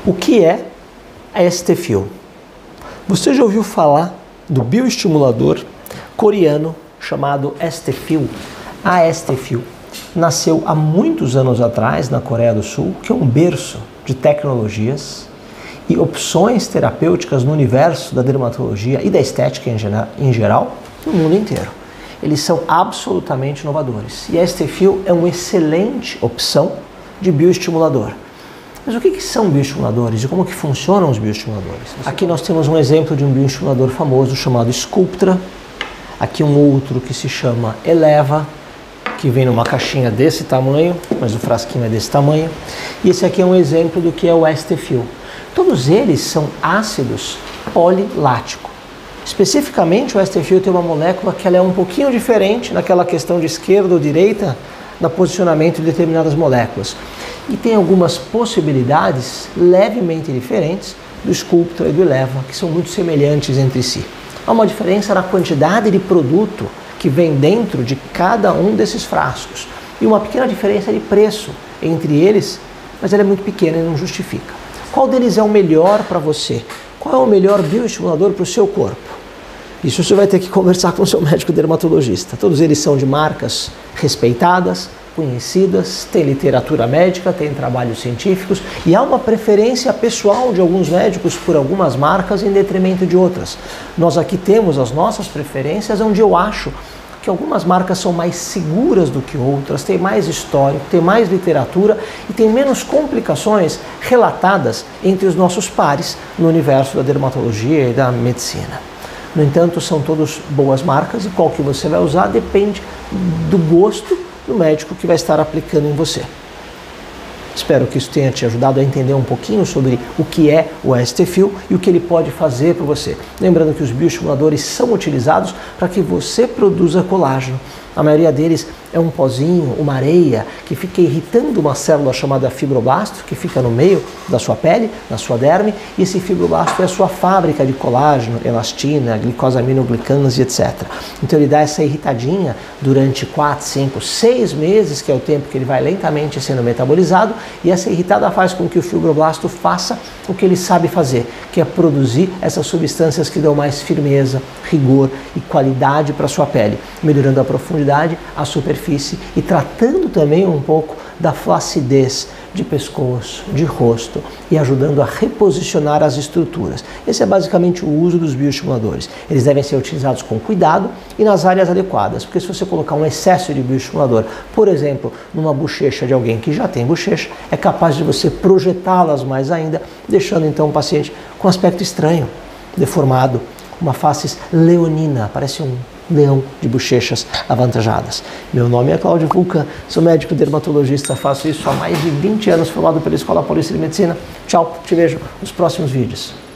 O que é a ST-Feel? Você já ouviu falar do bioestimulador coreano chamado ST-Feel? A ST-Feel nasceu há muitos anos atrás na Coreia do Sul, que é um berço de tecnologias e opções terapêuticas no universo da dermatologia e da estética em geral, no mundo inteiro. Eles são absolutamente inovadores e a ST-Feel é uma excelente opção de bioestimulador. Mas o que são bioestimuladores e como que funcionam os bioestimuladores? Aqui nós temos um exemplo de um bioestimulador famoso chamado Sculptra, aqui um outro que se chama Eleva, que vem numa caixinha desse tamanho, mas o frasquinho é desse tamanho, e esse aqui é um exemplo do que é o ST-Feel. Todos eles são ácidos poliláticos. Especificamente o ST-Feel tem uma molécula que ela é um pouquinho diferente naquela questão de esquerda ou direita, no posicionamento de determinadas moléculas. E tem algumas possibilidades levemente diferentes do Sculptra e do Eleva, que são muito semelhantes entre si. Há uma diferença na quantidade de produto que vem dentro de cada um desses frascos. E uma pequena diferença de preço entre eles, mas ela é muito pequena e não justifica. Qual deles é o melhor para você? Qual é o melhor bioestimulador para o seu corpo? Isso você vai ter que conversar com o seu médico dermatologista. Todos eles são de marcas respeitadas, conhecidas, tem literatura médica, tem trabalhos científicos e há uma preferência pessoal de alguns médicos por algumas marcas em detrimento de outras. Nós aqui temos as nossas preferências, onde eu acho que algumas marcas são mais seguras do que outras, tem mais histórico, tem mais literatura e tem menos complicações relatadas entre os nossos pares no universo da dermatologia e da medicina. No entanto, são todas boas marcas e qual que você vai usar depende do gosto do médico que vai estar aplicando em você. Espero que isso tenha te ajudado a entender um pouquinho sobre o que é o ST-Feel e o que ele pode fazer para você. Lembrando que os bioestimuladores são utilizados para que você produza colágeno. A maioria deles é um pozinho, uma areia, que fica irritando uma célula chamada fibroblasto, que fica no meio da sua pele, na sua derme, e esse fibroblasto é a sua fábrica de colágeno, elastina, glicosaminoglicans e etc. Então ele dá essa irritadinha durante 4, 5, 6 meses, que é o tempo que ele vai lentamente sendo metabolizado, e essa irritada faz com que o fibroblasto faça o que ele sabe fazer, que é produzir essas substâncias que dão mais firmeza, rigor e qualidade para a sua pele, melhorando a profundidade, a superfície e tratando também um pouco da flacidez de pescoço, de rosto e ajudando a reposicionar as estruturas. Esse é basicamente o uso dos bioestimuladores. Eles devem ser utilizados com cuidado e nas áreas adequadas, porque se você colocar um excesso de bioestimulador, por exemplo, numa bochecha de alguém que já tem bochecha, é capaz de você projetá-las mais ainda, deixando então o paciente com um aspecto estranho, deformado, uma face leonina, parece um leão de bochechas avantajadas. Meu nome é Cláudio Vulcan, sou médico dermatologista, faço isso há mais de 20 anos, formado pela Escola Paulista de Medicina. Tchau, te vejo nos próximos vídeos.